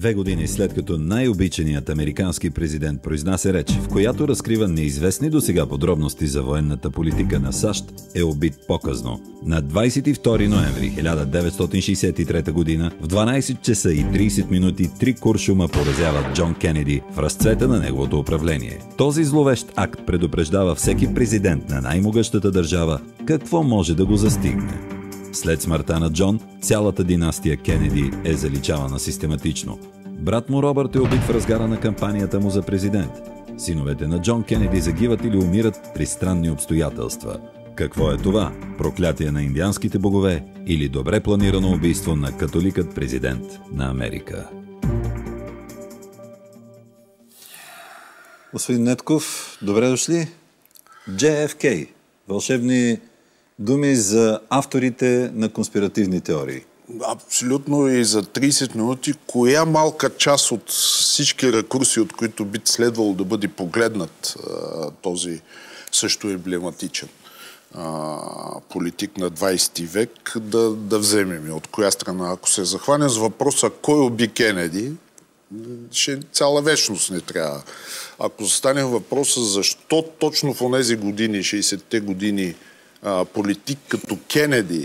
2 години след като най-обичаният американски президент произнася реч, в която разкрива неизвестни досега подробности за военната политика на САЩ, е убит показно. На 22 ноември 1963 година в 12 часа и 30 минути 3 куршума поразяват Джон Кенеди в разцвета на неговото управление. Този зловещ акт предупреждава всеки президент на най-могъщата държава какво може да го застигне. След смъртта на Джон, цялата династия Кенеди е заличавана систематично. Брат му Робърт е убит в разгара на кампанията му за президент. Синовете на Джон Кенеди загиват или умират при странни обстоятелства. Какво е това? Проклятие на индианските богове или добре планирано убийство на католикът президент на Америка? Господин Нетков, добре дошли. JFK. Вълшебни думи за авторите на конспиративни теории. Абсолютно, и за 30 минути, коя малка част от всички ракурси, от които би следвало да бъде погледнат този също емблематичен политик на 20 век, да вземем. От коя страна? Ако се захване с въпроса кой уби Кенеди, цяла вечност не трябва. Ако застанем въпроса защо точно в онези години, 60-те години, политик като Кенеди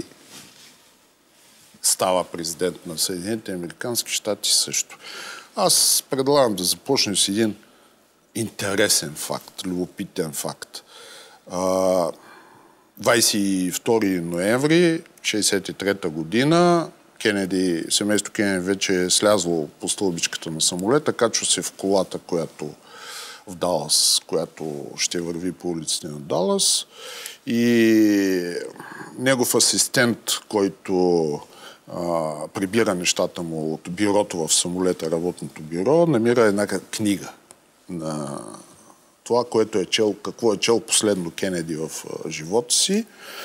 става президент на Съединените американски щати също. Аз предлагам да започнем с един интересен факт, любопитен факт. 22 ноември 1963 година семейство Кенеди вече е слязло по стълбичката на самолета, качва се в колата, в Далас, която ще върви по улиците на Далас. И негов асистент, който прибира нещата му от бюрото в самолета, работното бюро, намира една книга на това, което е чел, какво е чел последно Кенеди в живота си.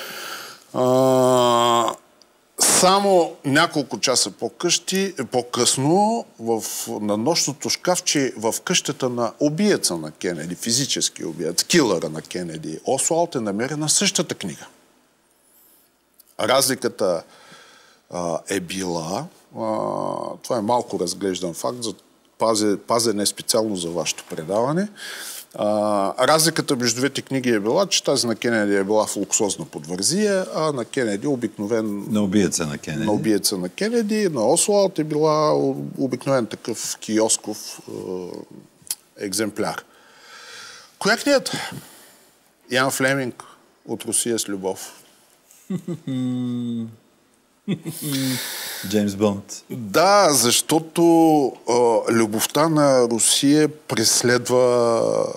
Само няколко часа по-късно на нощното шкафче в къщата на убиеца на Кенеди, физически убиец, килъра на Кенеди, Осуалд, е намерена същата книга. Разликата е била, това е малко разглеждан факт, пазен е специално за вашето предаване. Разликата между двете книги е била, че тази на Кенеди е била в луксозна подвързия, а на Кенеди обикновен... На убиеца на Кенеди. На убиеца на Кенеди. На Осуалд е била обикновен такъв киосков екземпляр. Коя книгата? Ян Флеминг, От Русия с любов. Джеймс Бонд. Да, защото любовта на Русия преследва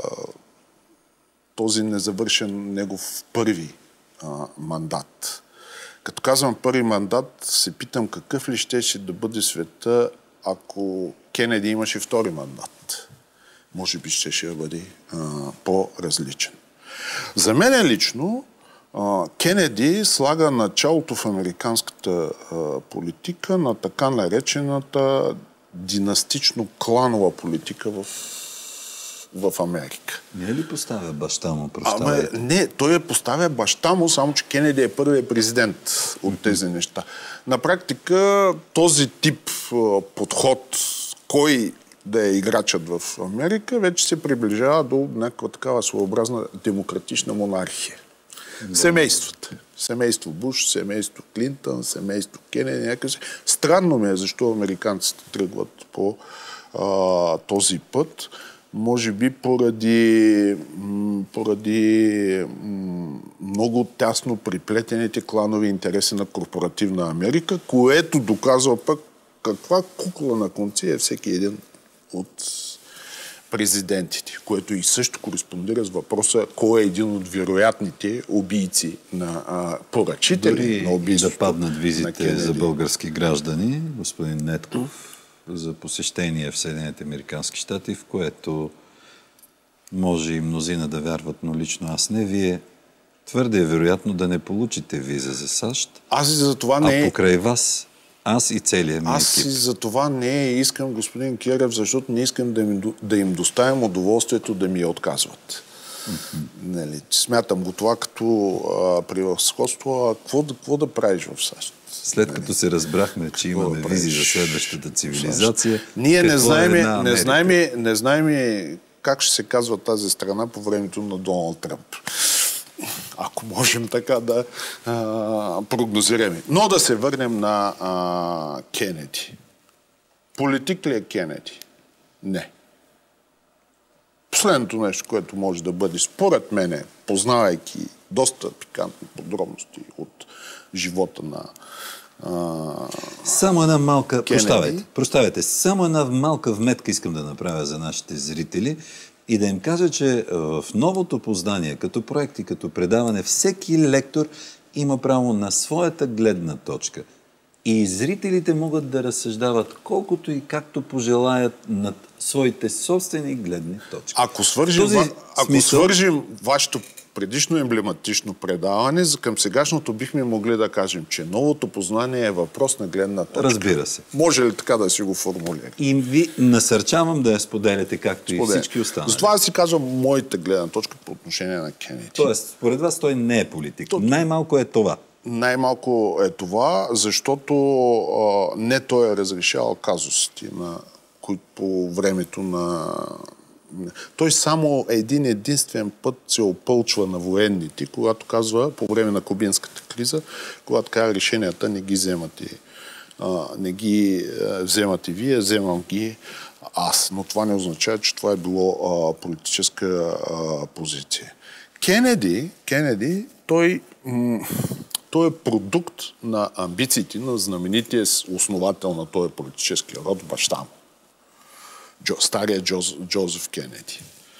този незавършен негов първи мандат. Като казвам първи мандат, се питам какъв ли щеше да бъде света, ако Кенеди имаше втори мандат. Може би щеше да бъде по-различен. За мен лично Кенеди слага началото в американската политика на така наречената династично-кланова политика в Америка. Не е ли поставя баща му? Не, той поставя баща му, само че Кенеди е първият президент от тези неща. На практика този тип подход, кой да е играчът в Америка, вече се приближава до някаква такава своеобразна демократична монархия. Семействата. Семейство Буш, семейство Клинтън, семейство Кенеди, някакъв. Странно ми е защо американците тръгват по този път. Може би поради много тясно приплетените кланови интереси на корпоративна Америка, което доказва пък каква кукла на конци е всеки един от президентите, което и също кореспондира с въпроса кой е един от вероятните убийци на поръчители на убийството. Да паднат визите за български граждани, господин Нетков, за посещение в Съединените американски щати, в което може и мнозина да вярват, но лично аз не. Вие твърде е вероятно да не получите виза за САЩ, покрай вас аз и целият ми екип. Аз и за това не искам, господин Кирев, защото не искам да им доставям удоволствието да ми я отказват. Нали, смятам го това като превъзходство, какво да правиш в САЩ? След като се разбрахме, че имаме визи за следващата цивилизация, ние не знаем как ще се казва тази страна по времето на Доналд Тръмп. Ако можем така да прогнозираме. Но да се върнем на Кенеди. Политик ли е Кенеди? Не. Последното нещо, което може да бъде, според мене, познавайки доста пикантни подробности от живота на само една малка... Прощавайте. Само една малка вметка искам да направя за нашите зрители и да им кажа, че в новото познание, като проект и като предаване, всеки лектор има право на своята гледна точка. И зрителите могат да разсъждават колкото и както пожелаят над своите собствени гледни точки. Ако свържим вашето предишно емблематично предаване, към сегашното бихме могли да кажем, че новото познание е въпрос на гледна точка. Разбира се. Може ли така да си го формулирам? И ви насърчавам да я споделяте, както и всички останали. Затова да си казвам моята гледна точка по отношение на Кенеди. Тоест, според вас той не е политик. Най-малко е това. Най-малко е това, защото не той е разрешавал казусите, които по времето на... Той само единствен път се опълчва на военните, когато казва, по време на кубинската криза, когато казва, решенията не ги вземате вие, вземам ги аз. Но това не означава, че това е било политическа позиция. Кенеди, той е продукт на амбициите на знаменития основател на този политически род, баща му. Стария Джозеф Кенеди.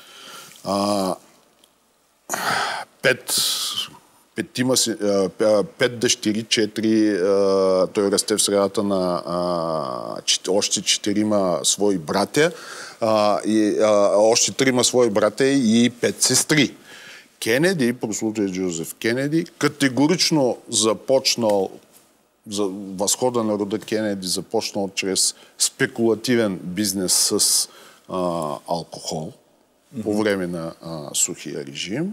Пет дъщери, 4, той расте в средата на още 4 свои братя, още 3 свои братя и 5 сестри. Кенеди, прослутият Джозеф Кенеди, категорично започнал за възхода на рода Кенеди, започнал чрез спекулативен бизнес с алкохол по време на сухия режим.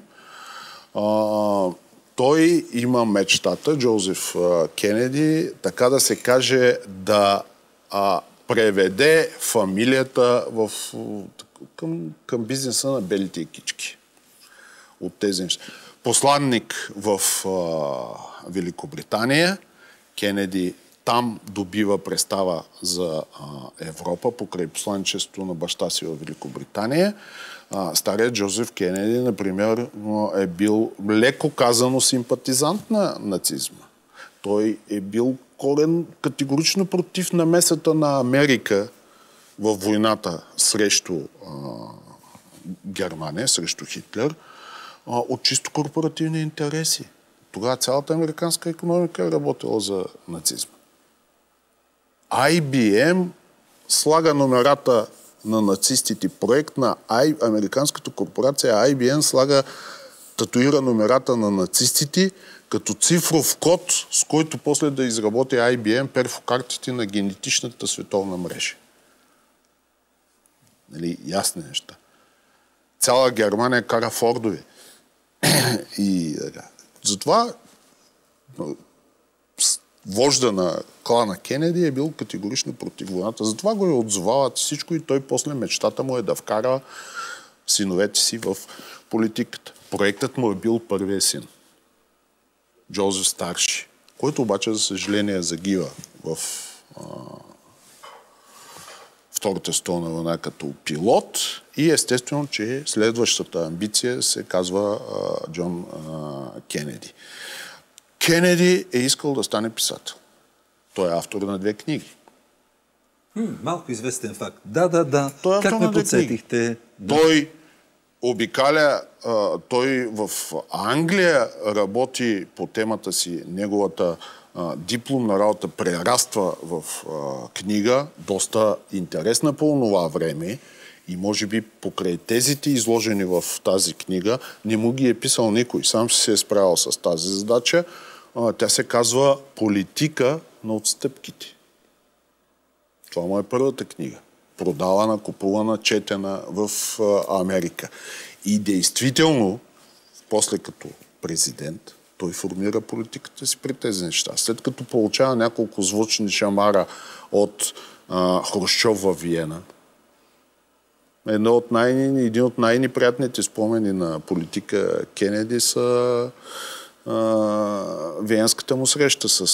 Той има мечтата, Джозеф Кенеди, така да се каже, да преведе фамилията към бизнеса на белите екички. От тези неща. Посланник в Великобритания, Кенеди там добива представа за Европа покрай посланничеството на баща си в Великобритания. Старият Джозеф Кенеди, например, е бил леко казано симпатизант на нацизма. Той е бил категорично против намесата на Америка в войната срещу Германия, срещу Хитлер, от чисто корпоративни интереси. Тогава цялата американска икономика е работила за нацизма. IBM слага номерата на нацистите. Проект на американската корпорация IBM слага, татуира номерата на нацистите като цифров код, с който после да изработи IBM перфокартите на генетичната световна мрежа. Нали, ясни неща. Цяла Германия кара фордове. И така. Затова вожда на клана Кенеди е бил категорично против войната. Затова го е отзовават всичко и той после мечтата му е да вкара синовете си в политиката. Проектът му е бил първия син. Джозеф Старши, който обаче, за съжаление, загива в Втората световна война като пилот и естествено, че следващата амбиция се казва Джон Кенеди. Кенеди е искал да стане писател. Той е автор на 2 книги. Малко известен факт. Да. Той е как ме подсетихте? Той обикаля, той в Англия работи по темата си, неговата дипломна работа прераства в книга, доста интересна по това време и може би покрай тезите, изложени в тази книга, не му ги е писал никой. Сам си се е справил с тази задача. Тя се казва "Политика на отстъпките". Това му е първата книга. Продавана, купувана, четена в Америка. И действително, после като президент, той формира политиката си при тези неща. След като получава няколко звучни шамара от Хрущов във Виена, един от най-неприятните спомени на политика Кенеди са виенската му среща с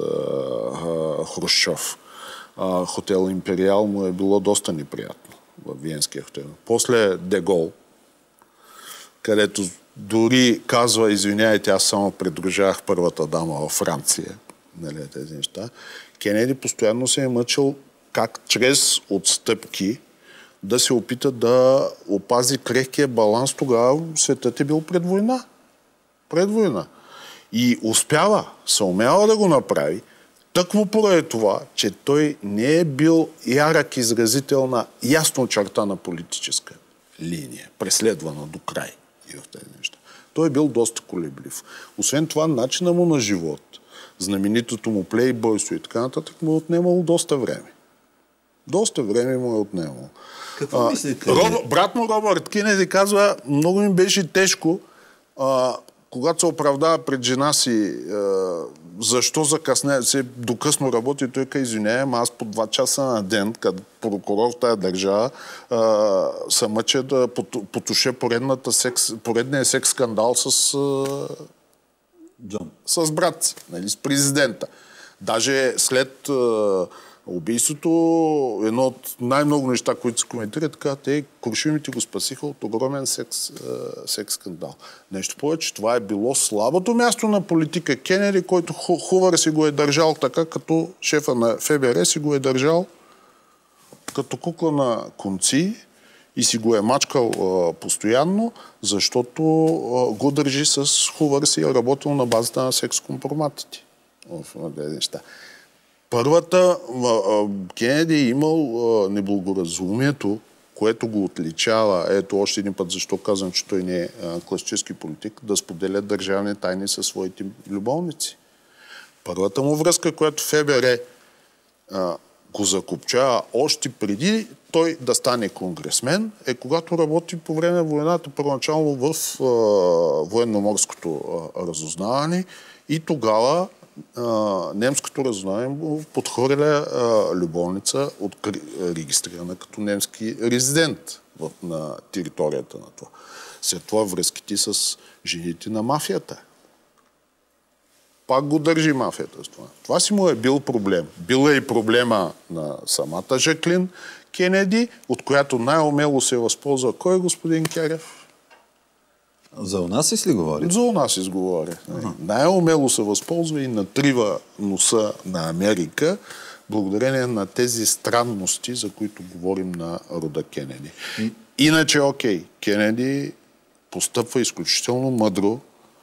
Хрущов. Хотел Империал му е било доста неприятно в виенския хотел. После Дегол, където дори казва, извиняйте, аз само придружавах първата дама във Франция. Нали, тези неща. Кенеди постоянно се е мъчил как чрез отстъпки да се опита да опази крехкия баланс. Тогава светът е бил пред война. Пред война. И съумява да го направи, тъкмо поради това, че той не е бил ярък изразител на ясно очертана политическа линия, преследвана до край и в тези неща. Той е бил доста колеблив. Освен това, начина му на живот, знаменитото му плейбойство и така нататък, му е отнемало доста време. Доста време му е отнемало. Какво мислите? Брат му Робърт Кенеди казва, много им беше тежко, когато се оправдава пред жена си, защо закъсне, се докъсно работи, той казва, извиняем, аз по 2 часа на ден, като прокурор в тази държава, се мъча да потуша поредния секс скандал с брат си, нали, с президента. Даже след убийството, едно от най-много неща, които се коментират, така, Крушимите го спасиха от огромен секс скандал. Нещо повече, това е било слабото място на политика Кенеди, който Хувър си го е държал така, като шефа на ФБР си го е държал като кукла на конци и си го е мачкал постоянно, защото го държи с Хувър си е работил на базата на секс компроматите. Неща. Първата, Кенеди е имал неблагоразумието, което го отличава, ето още един път, защо казвам, че той не е класически политик, да споделя държавни тайни със своите любовници. Първата му връзка, която ФБР го закопчава още преди той да стане конгресмен, е когато работи по време на войната, първоначално в военноморското разузнаване и тогава немското разузнаване му подхвърля любовница, регистрирана като немски резидент на територията на това. След това връзките с жените на мафията. Пак го държи мафията с това. Това си му е бил проблем. Бил е и проблема на самата Жаклин Кенеди, от която най-умело се възползва кой, господин Керев? За Онасис ли говори? За Онасис говори. Най-умело се възползва и натрива носа на Америка, благодарение на тези странности, за които говорим на рода Кенеди. Иначе, Кенеди постъпва изключително мъдро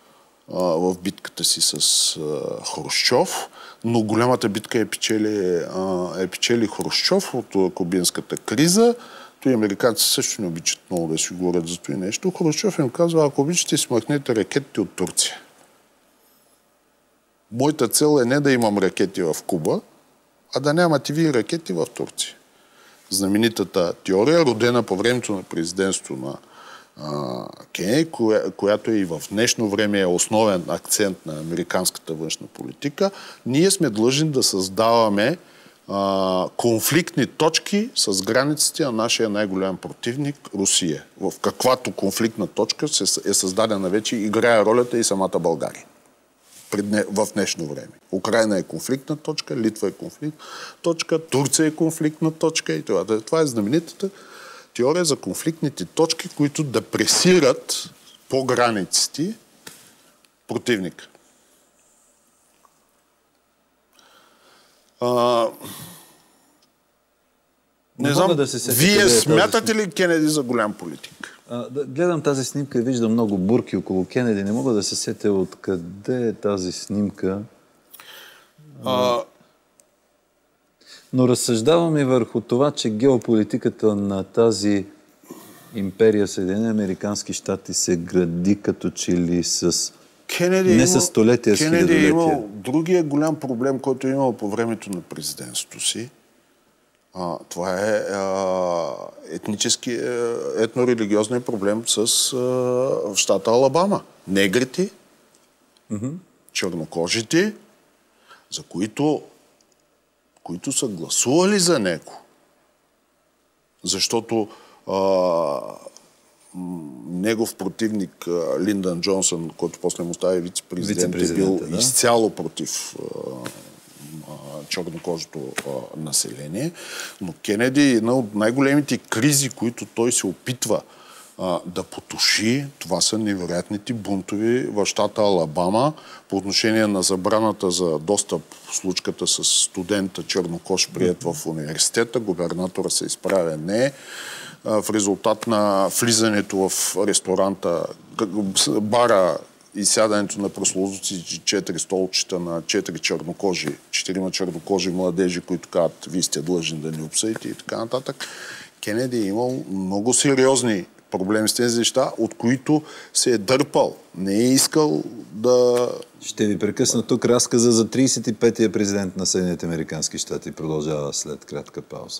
в битката си с Хрущов, но голямата битка е печели Хрущов от кубинската криза. И американци също не обичат много да си говорят за това нещо. Хрущов им казва, ако обичате, смъкнете ракетите от Турция. Моята цел е не да имам ракети в Куба, а да нямате ви ракети в Турция. Знаменитата теория, родена по времето на президентството на Кенеди, която и в днешно време е основен акцент на американската външна политика, ние сме длъжни да създаваме конфликтни точки с границите на нашия най-голям противник Русия. В каквато конфликтна точка е създадена вече, играе ролята и самата България. В днешно време. Украйна е конфликтна точка, Литва е конфликтна точка, Турция е конфликтна точка и това. Това е знаменитата теория за конфликтните точки, които да пресират по границите противника. Не знам, вие смятате ли Кенеди за голям политик? Гледам тази снимка и виждам много бурки около Кенеди. Не мога да се сетя откъде е тази снимка. Но разсъждавам и върху това, че геополитиката на тази империя Съединени американски щати се гради като че ли с... не с столетия, с хилядолетия. Кенеди е имал другия голям проблем, който е имал по времето на президентството си. Това е етнорелигиозен проблем в щата Алабама. Негрите, чернокожите, за които са гласували за него. Защото негов противник Линдън Джонсън, който после му става вице-президент, е бил изцяло против чернокожото население. Но Кенеди е една от най-големите кризи, които той се опитва да потуши. Това са невероятните бунтови в щата Алабама по отношение на забраната за достъп в случката с студента чернокож, приет в университета. Губернатора се изправя не. В резултат на влизането в ресторанта, бара и сядането на прословуците 4 столчета на 4 чернокожи младежи, които казват, вие сте длъжни да ни обсъдите и така нататък. Кенеди е имал много сериозни проблеми с тези неща, от които се е дърпал. Не е искал да... Ще ви прекъсна тук. Разказа за 35-я президент на Съединените американски щати продължава след кратка пауза.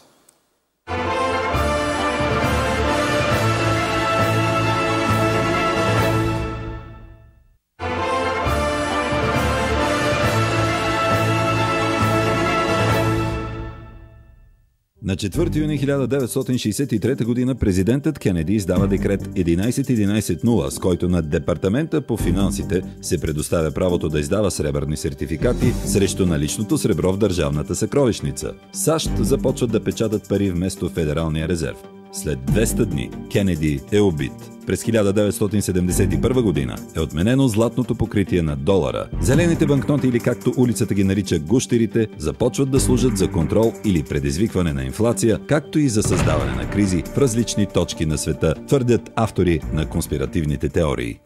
На 4 юни 1963 г. президентът Кенеди издава декрет 11.11.0, с който на Департамента по финансите се предоставя правото да издава сребърни сертификати срещу наличното сребро в държавната съкровищница. САЩ започват да печатат пари вместо Федералния резерв. След 200 дни Кенеди е убит. През 1971 година е отменено златното покритие на долара. Зелените банкноти, или както улицата ги нарича гущерите, започват да служат за контрол или предизвикване на инфлация, както и за създаване на кризи в различни точки на света, твърдят автори на конспиративните теории.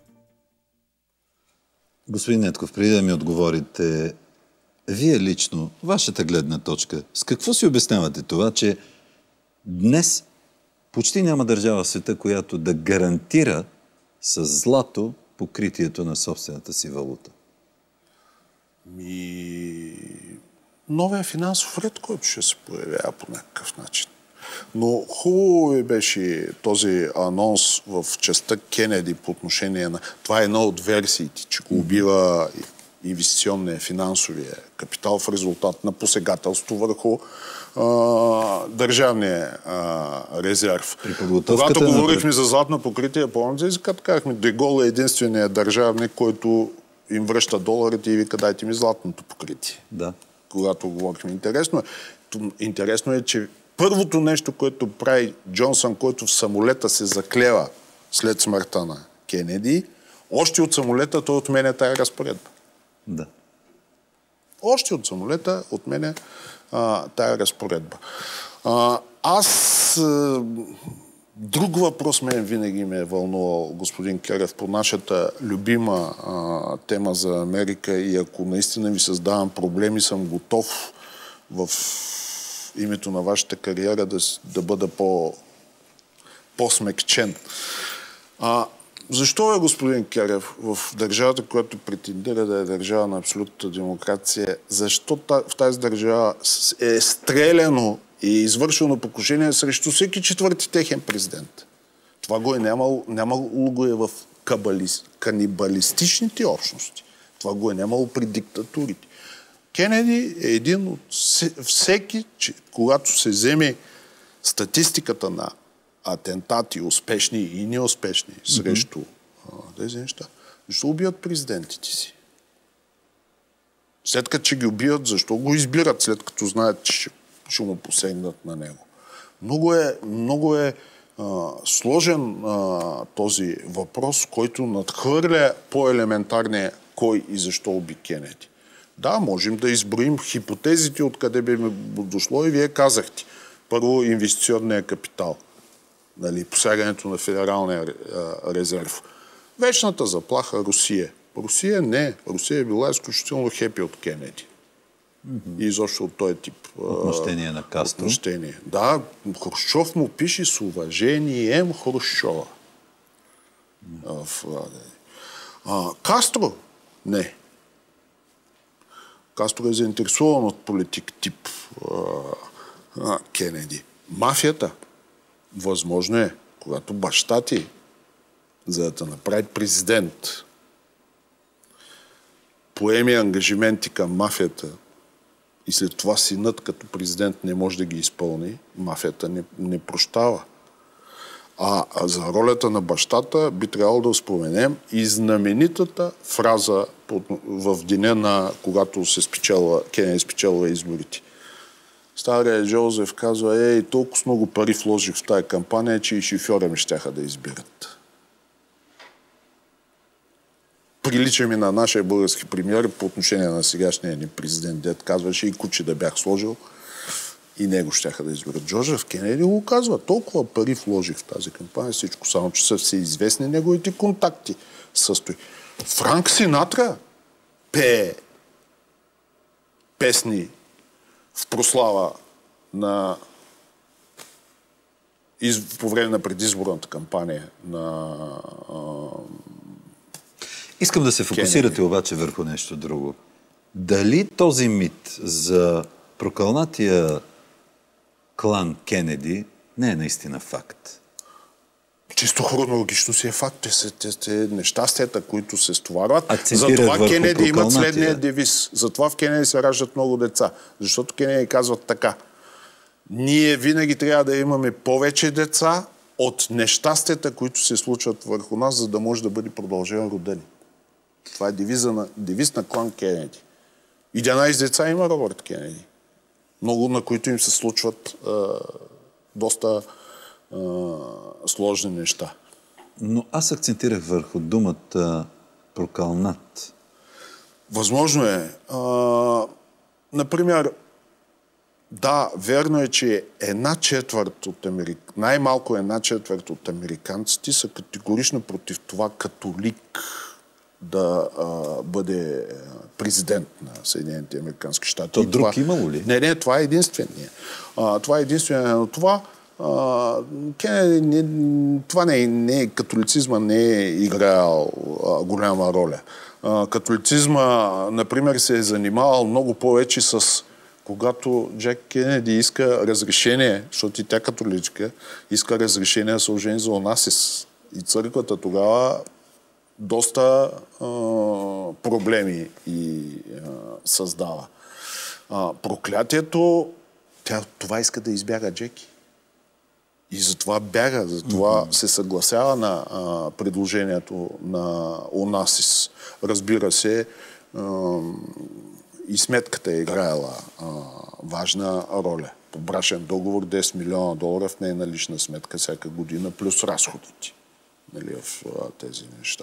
Господин Нетков, преди да ми отговорите, вие лично, вашата гледна точка, с какво си обяснявате това, че днес почти няма държава в света, която да гарантира с злато покритието на собствената си валута? Новия финансов ред, който ще се появява по някакъв начин. Но хубаво ви беше този анонс в частта Кенеди по отношение на... Това е една от версиите, че го убива инвестиционния, финансовия капитал в резултат на посегателство върху държавния резерв. Когато говорихме за златно покритие, помните, като казахме, Де Гол е единственият държавник, който им връща доларите и вика, дайте ми златното покритие. Да. Когато говорихме. Интересно е, че първото нещо, което прави Джонсън, който в самолета се заклева след смъртта на Кенеди, още от самолета той отменя тая разпоредба. Да. Още от самолета отменя тая разпоредба. Друг въпрос мен винаги ме е вълнувал, господин Керев, по нашата любима тема за Америка, и ако наистина ви създавам проблеми, съм готов в името на вашата кариера да бъда по-смекчен. Защо господин Керев, в държавата, която претендира да е държава на абсолютната демокрация, защо в тази държава е стреляно и извършено покушение срещу всеки четвърти техен президент? Това го е нямало го е в канибалистичните общности. Това го е нямало при диктатурите. Кенеди е един от всеки, когато се вземе статистиката на атентати, успешни и неуспешни срещу тези неща, защо убиват президентите си? След като ги убиват, защо го избират, след като знаят, че ще му посегнат на него? Много е сложен този въпрос, който надхвърля по-елементарния кой и защо уби Кенеди. Да, можем да изброим хипотезите, откъде би дошло, и вие казахте. Първо, инвестиционния капитал. Посягането на Федералния резерв. Вечната заплаха Русия. Русия не. Русия е била изключително хепи от Кенеди. И изобщо от този тип. Отмъщение на Кастро. Отмъщение. Да, Хрущов му пише с уважение Хрущова. Кастро? Не. Кастро е заинтересован от политик тип Кенеди. Мафията. Възможно е, когато баща ти, за да те направи президент, поеми ангажименти към мафията и след това синът като президент не може да ги изпълни, мафията не прощава. А за ролята на бащата би трябвало да споменем и знаменитата фраза в деня на когато Кенеди спечелва изборите. Стария Джозеф казва, толкова много пари вложих в тая кампания, че и шофьора ми щяха да избират. Прилича ми на нашия български премиер по отношение на сегашния ни президент, дед казваше и куче да бях сложил и него щяха да изберат. Джозеф Кенеди го казва, толкова пари вложих в тази кампания, всичко, само че са всеизвестни неговите контакти състои. Франк Синатра пее песни в прослава по време на предизборната кампания на Искам да се фокусирате обаче върху нещо друго. Дали този мит за прокълнатия клан Кенеди не е наистина факт? Чисто хронологично си е факт. Те нещастията, които се стоварват. Затова Кенеди имат следния девиз. Затова в Кенеди се раждат много деца. Защото Кенеди казват така. Ние винаги трябва да имаме повече деца от нещастията, които се случват върху нас, за да може да бъде продължен рода ни. Това е девиз на клан Кенеди. 11 деца има Робърт Кенеди. Много на които им се случват доста сложни неща. Но аз акцентирах върху думата прокълнат. Възможно е. Например, да, верно е, че най-малко една четвърт от американците са категорично против това католик да бъде президент на Съединените американски щати. То друг имало ли? Не, това е единствения. Това е единствения, но това католицизма не е играл голяма роля. Католицизма, например, се е занимавал много повече с когато Джак Кенеди иска разрешение, защото и тя католичка, иска разрешение да се ожени за Онасис. И църквата тогава доста проблеми и създава. Проклятието, това иска да избяга Джеки. И затова бяга, затова се съгласява на предложението на Онасис. Разбира се, и сметката е играела важна роля. По брачен договор $10 милиона в нейна лична сметка всяка година, плюс разходите. Нали, в тези неща.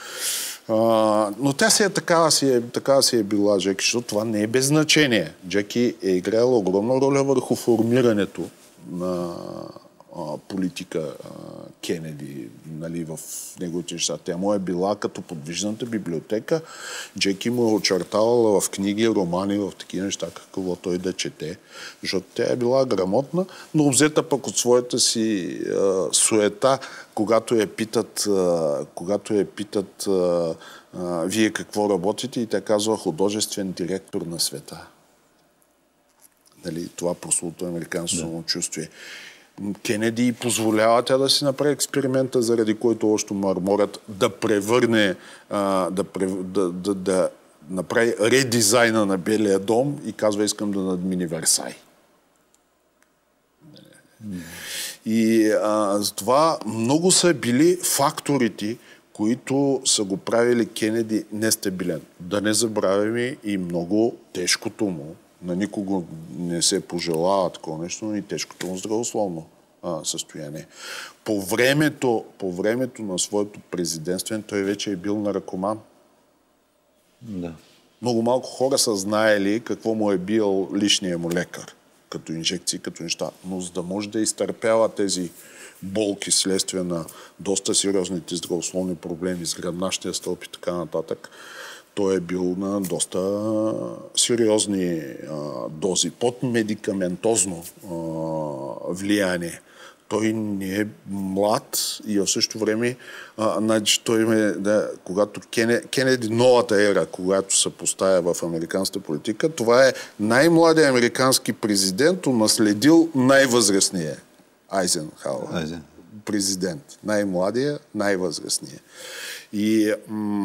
Но тя такава си е била Джеки, защото това не е без значение. Джеки е играла огромна роля върху формирането на политика Кенеди, нали, в неговите неща. Тя му е била като подвижната библиотека. Джеки му е очертавала в книги, романи, в такива неща, какво той да чете. Защото тя е била грамотна, но взета пък от своята си суета, когато я питат вие какво работите, и тя казва художествен директор на света. Нали, това прословото американско самочувствие. Кенеди позволява тя да си направи експеримента, заради който още мърморят, да превърне, да направи редизайна на Белия дом и казва, искам да надмини Версай. И затова много са били факторите, които са го правили Кенеди нестабилен. Да не забравяме и много тежкото му. На никого не се пожелава такова нещо, но и тежкото му здравословно състояние. По времето на своето президентствен той вече е бил наркоман. Да. Много малко хора са знаели какво му е бил личният му лекар, като инжекции, като неща. Но за да може да изтърпява тези болки следствие на доста сериозните здравословни проблеми с гръбначния стълб и така нататък, той е бил на доста сериозни дози, под медикаментозно влияние. той не е млад и в същото време, значи той когато Кенеди, новата ера, когато се поставя в американската политика, това е най-младият американски президент, унаследил най-възрастния Айзенхауър. Президент. Най-младия, най-възрастния. И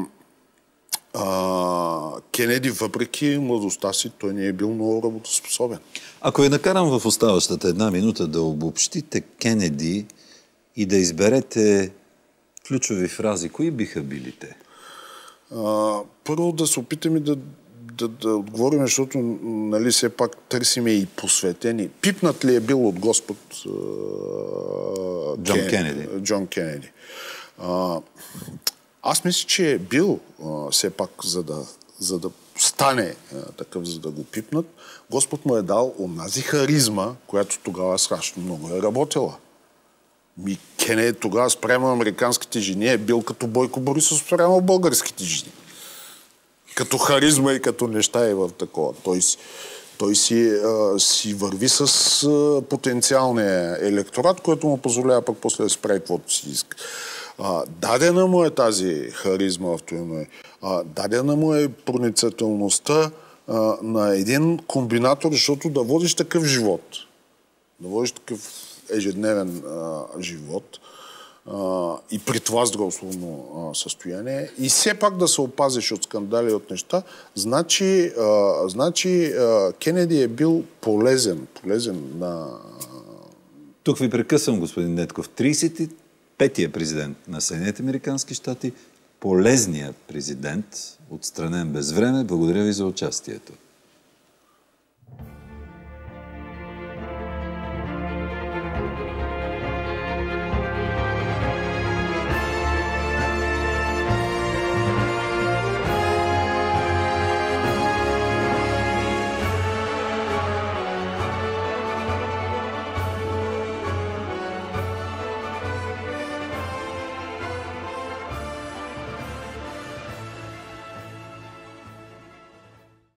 Кенеди, въпреки младостта си, той не е бил много работоспособен. Ако ви накарам в оставащата една минута да обобщите Кенеди и да изберете ключови фрази, кои биха били те? Първо да се опитаме да отговорим, защото нали, все пак търсиме и посветени. Пипнат ли е бил от Господ Джон Кенеди? Аз мисля, че е бил все пак, за да стане такъв, за да го пипнат. Господ му е дал онази харизма, която тогава страшно много е работила. Кенеди тогава спрямо американските жени е бил като Бойко Борисов спрямо българските жени. Като харизма и като неща и в такова. Той си върви с потенциалния електорат, който му позволява пък после да спре каквото си иска. Дадена му е тази харизма в това име. Дадена му е проницателността на един комбинатор, защото да водиш такъв живот, да водиш такъв ежедневен живот и при това здравословно състояние и все пак да се опазиш от скандали и от неща, значи Кенеди е бил полезен на... Тук ви прекъсвам, господин Недков. 35-тия президент на Съединените американски щати, полезният президент, отстранен без време. Благодаря ви за участието.